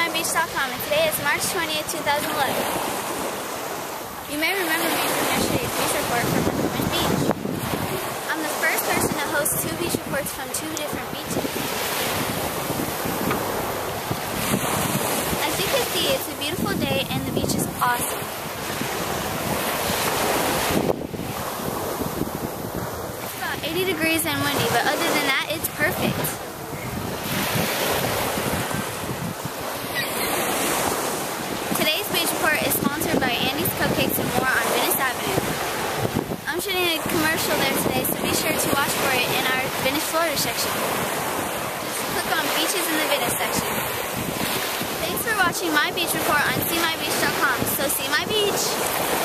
SeeMyBeach.com, and today is March 20th, 2011. You may remember me from yesterday's beach report from Venice Beach. I'm the first person to host two beach reports from two different beaches. As you can see, it's a beautiful day and the beach is awesome. It's about 80 degrees and windy, but other than that, it's perfect. Is sponsored by Andy's Cupcakes and More on Venice Avenue. I'm shooting a commercial there today, so be sure to watch for it in our Venice, Florida section. Just click on Beaches in the Venice section. Thanks for watching my beach report on SeeMyBeach.com. So see my beach!